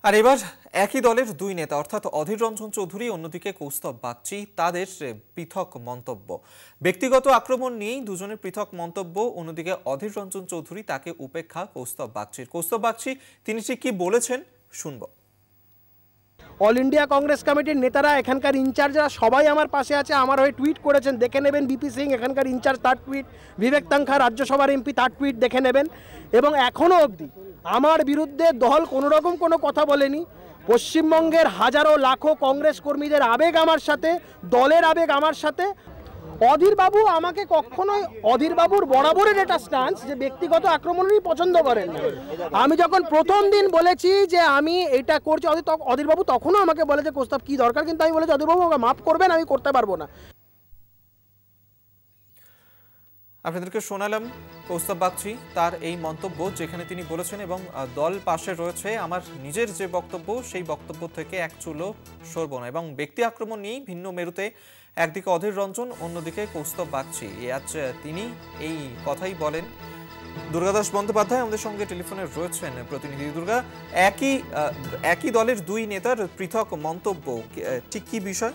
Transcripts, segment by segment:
আর এবার একই দলের দুই নেতা অর্থাৎ অধীর রঞ্জন চৌধুরী অন্যদিকে কৌস্তব বাগচি তাদের পৃথক মন্তব্য। ব্যক্তিগত আক্রমণ নিয়েই দুজনের পৃথক মন্তব্য। অন্যদিকে অধীর রঞ্জন চৌধুরী তাকে উপেক্ষা কৌস্তব বাগচির। কৌস্তব বাগচি তিনি ঠিক কি বলেছেন শুনব। অল ইন্ডিয়া কংগ্রেস কমিটির নেতারা এখানকার ইনচার্জরা সবাই আমার পাশে আছে, আমার হয়ে টুইট করেছেন, দেখে নেবেন। বিপি সিং এখানকার ইনচার্জ তার টুইট, বিবেক তাঙ্খা রাজ্যসভার এমপি তার টুইট দেখে নেবেন। এবং এখনও অবধি আমার বিরুদ্ধে দল কোনো রকম কোনো কথা বলেনি। পশ্চিমবঙ্গের হাজারো লাখো কংগ্রেস কর্মীদের আবেগ আমার সাথে, দলের আবেগ আমার সাথে। অধীরবাবু আমাকে কখনোই, অধীরবাবুর বরাবরের এটা স্ট্যান্স যে ব্যক্তিগত আক্রমণই পছন্দ করেন না। আমি যখন প্রথম দিন বলেছি যে আমি এটা করছি, অধীরবাবু তখনও আমাকে বলে যে কৌস্তব কী দরকার, কিন্তু আমি বলেছি অধীরবাবু আমাকে মাফ করবেন, আমি করতে পারবো না। আপনাদেরকে শোনালাম কৌস্তব বাগচি তার এই মন্তব্য, যেখানে তিনি বলেছেন এবং দল পাশে রয়েছে, আমার নিজের যে বক্তব্য সেই বক্তব্য থেকে এক চুলো সরব না। এবং ব্যক্তি আক্রমণ নিয়েই ভিন্ন মেরুতে একদিকে অধীর রঞ্জন, অন্যদিকে কৌস্তব বাগচি। আজ তিনি এই কথাই বলেন। দুর্গাদাস বন্দ্যোপাধ্যায় আমাদের সঙ্গে টেলিফোনে রয়েছেন। প্রতিনিধি দুর্গা, একই দলের দুই নেতার পৃথক মন্তব্য, ঠিক কি বিষয়?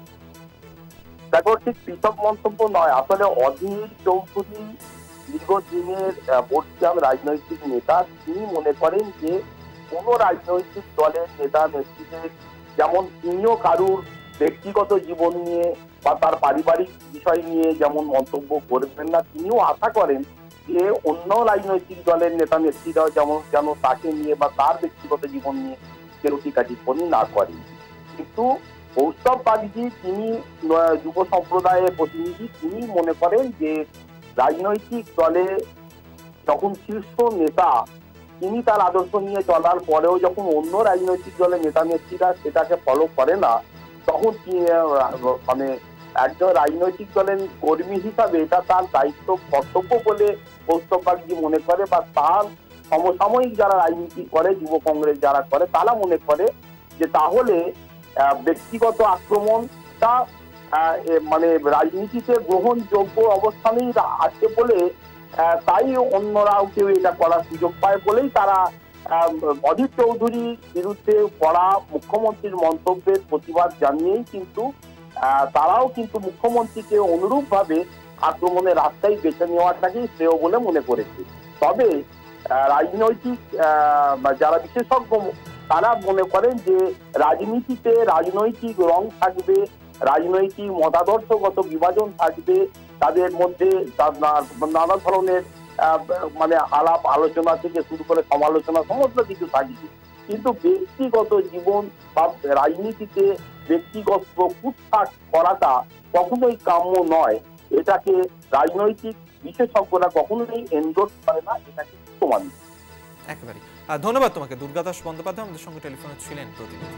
দেখো, ঠিক পৃথক মন্তব্য নয়, আসলে অধীর চৌধুরী দীর্ঘদিনের বর্ষিয়ান রাজনৈতিক নেতা। তিনি মনে করেন যে কোন রাজনৈতিক দলের নেতা নেত্রীদের যেমন তিনিও কারুর ব্যক্তিগত জীবন নিয়ে বা তার পারিবারিক বিষয় নিয়ে যেমন মন্তব্য করবেন না, তিনিও আশা করেন যে অন্য রাজনৈতিক দলের নেতা নেত্রীরাও যেন তাকে নিয়ে বা তার ব্যক্তিগত জীবন নিয়ে কেউ টিকাটিপ্পণী না করেন। কিন্তু কৌস্তব বাগচি তিনি যুব সম্প্রদায়ের প্রতিনিধি, তিনি মনে করেন যে রাজনৈতিক দলে যখন শীর্ষ নেতা তিনি তার আদর্শ নিয়ে চলার পরেও যখন অন্য রাজনৈতিক দলের নেতা নেত্রীরা সেটাকে ফলো করে না, তখন মানে একজন রাজনৈতিক দলের কর্মী হিসাবে এটা তার দায়িত্ব কর্তব্য বলে কৌস্তব বাগচি মনে করে, বা তার সমসাময়িক যারা রাজনীতি করে, যুব কংগ্রেস যারা করে, তারা মনে করে যে তাহলে ব্যক্তিগত আক্রমণটা মানে রাজনীতিতে গ্রহণযোগ্য অবস্থানেই আছে বলে, তাই অন্যরাও কেউ এটা করার সুযোগ পায় বলেই তারা অধীর চৌধুরীর বিরুদ্ধে করা মুখ্যমন্ত্রীর মন্তব্যের প্রতিবাদ জানিয়েই কিন্তু তারাও কিন্তু মুখ্যমন্ত্রীকে অনুরূপভাবে আক্রমণের রাস্তায় বেছে নেওয়াটাকেই শ্রেয় বলে মনে করেছে। তবে রাজনৈতিক যারা বিশেষজ্ঞ তারা মনে করেন যে রাজনীতিতে রাজনৈতিক রং থাকবে, রাজনৈতিক মতাদর্শগত বিভাজন থাকবে, তাদের মধ্যে নানা ধরনের মানে আলাপ আলোচনা থেকে শুরু করে সমালোচনা সমস্ত কিছু থাকবে, কিন্তু ব্যক্তিগত জীবন বা রাজনীতিতে ব্যক্তিগত কুৎসাট করাটা কখনোই কাম্য নয়। এটাকে রাজনৈতিক বিশেষজ্ঞরা কখনোই এন্ডোর্স করে না, এটাকে প্রমাণিত। একেবারে ধন্যবাদ তোমাকে। দুর্গাদাস বন্দ্যোপাধ্যায় আমাদের সঙ্গে টেলিফোনে ছিলেন প্রতিনিধি।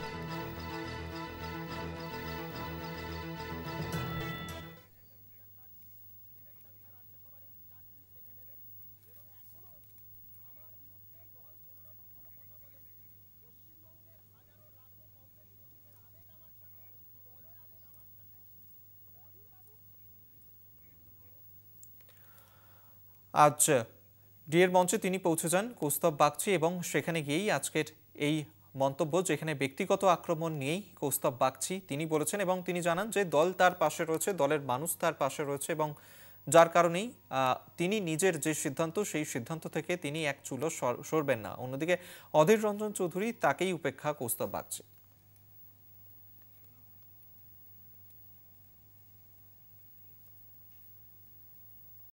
আজ ডিএর মঞ্চে তিনি পৌঁছে যান কৌস্তব বাগচি এবং সেখানে গিয়েই আজকের এই মন্তব্য, যেখানে ব্যক্তিগত আক্রমণ নিয়েই কৌস্তব বাগচি তিনি বলেছেন এবং তিনি জানান যে দল তার পাশে রয়েছে, দলের মানুষ তার পাশে রয়েছে এবং যার কারণেই তিনি নিজের যে সিদ্ধান্ত সেই সিদ্ধান্ত থেকে তিনি এক চুলো সরবেন না। অন্যদিকে অধীর রঞ্জন চৌধুরী তাকেই উপেক্ষা কৌস্তব বাগচি।